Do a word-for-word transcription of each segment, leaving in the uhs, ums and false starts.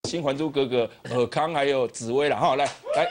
新还珠格格》尔康还有紫薇了哈，来来，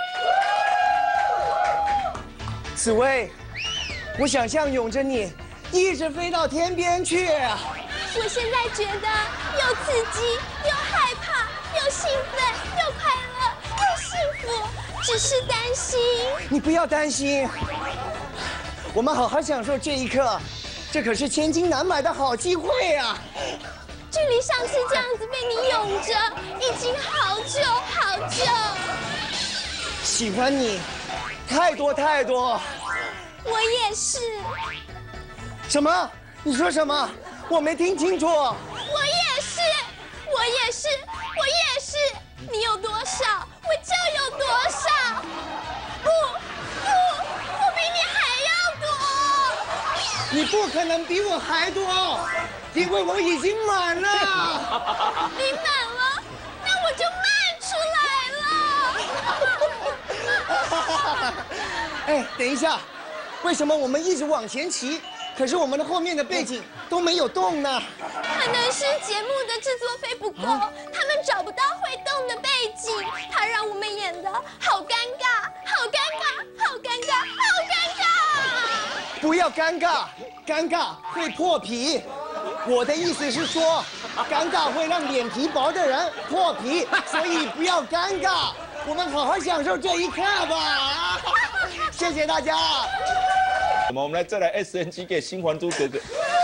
紫薇，我想象拥着你，一直飞到天边去。 我现在觉得又刺激又害怕又兴奋又快乐又幸福，只是担心。 你不要担心，我们好好享受这一刻，这可是千金难买的好机会啊！ 距离上次这样子被你拥着，已经好久好久。 喜欢你，太多太多。 我也是。 什么？你说什么？我没听清楚。 我也是，我也是，我也是。你有多少，我就有多少。不不，我比你还要多。 你不可能比我还多，因为我已经满了。 你满了，那我就慢出来了。 哎，等一下，为什么我们一直往前骑，可是我们的后面的背景都没有动呢？ 可能是节目的制作费不够，他们找不到会动的背景，他让我们演的好尴尬，好尴尬，好尴尬，好尴尬。 不要尴尬，尴尬会破皮。我的意思是说，尴尬会让脸皮薄的人破皮，所以不要尴尬。我们好好享受这一刻吧。谢谢大家。 我们我们来再来 S N G 给新还珠格格。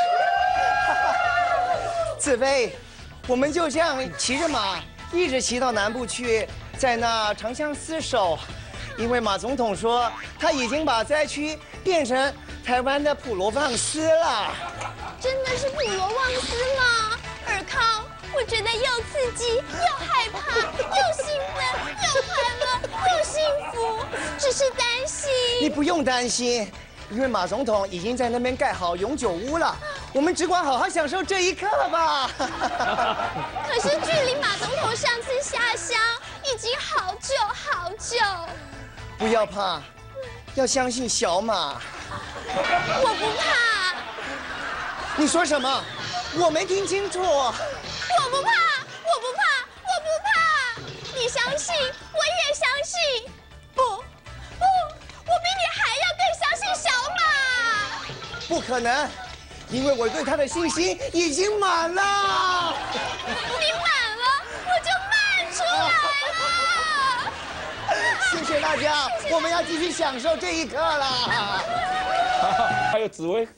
紫薇，我们就像骑着马，一直骑到南部去，在那长相厮守。因为马总统说他已经把灾区变成台湾的普罗旺斯了。 真的是普罗旺斯吗？尔康，我觉得又刺激又害怕，又兴奋又快乐又幸福，只是担心。 你不用担心，因为马总统已经在那边盖好永久屋了，我们只管好好享受这一刻吧。 可是距离马总统上次下乡已经好久好久。 不要怕，要相信小马。 我不怕。 你说什么？我没听清楚。 我不怕，我不怕，我不怕。你相信，我也相信。不，不，我比你还要更相信小马。 不可能，因为我对他的信心已经满了。 你满了，我就慢出来了。 谢谢大家，我们要继续享受这一刻了。 还有紫薇。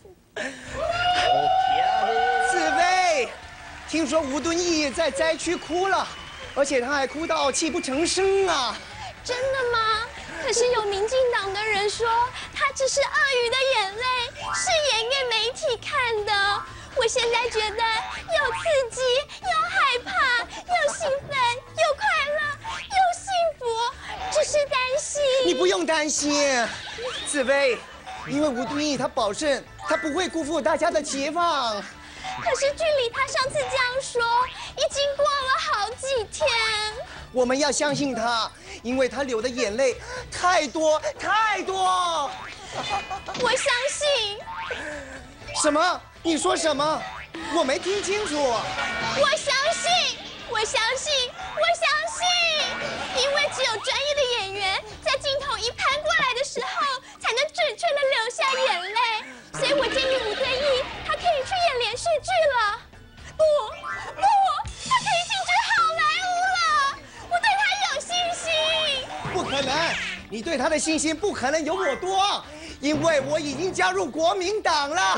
紫薇，听说吴敦义在灾区哭了，而且他还哭到泣不成声啊！ 真的吗？可是有民进党的人说，他只是鳄鱼的眼泪，是演给媒体看的。我现在觉得又刺激又害怕，又兴奋又快乐又幸福，只是担心。 你不用担心，紫薇，因为吴敦义他保证他不会辜负大家的期望。 可是距离他上次这样说，已经过了好几天。 我们要相信他，因为他流的眼泪太多太多。 我相信。 什么？你说什么？我没听清楚。 我相信，我相信，我相信，因为只有专业的演员在镜头一攀过来的时候，才能准确的流下眼泪。所以我建议吴敦义，他可以去演连续剧了。不，不，他可以进军好莱坞了。我对他有信心。 不可能，你对他的信心不可能有我多。因为我已经加入国民党了。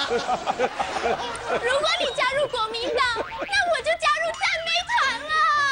如果你加入国民党，那我就加入赞美团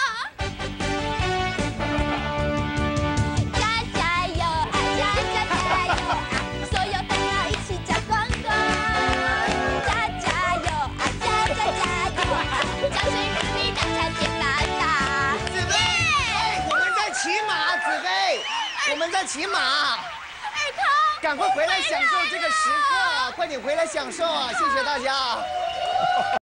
了。加加油啊，加加加油啊！所有大家一起加光光。加加油啊，加加加油啊！掌声鼓励大家接大大。 紫薇，我们在骑马，紫薇，我们在骑马。赶快回来享受这个时刻，快点回来享受啊！谢谢大家。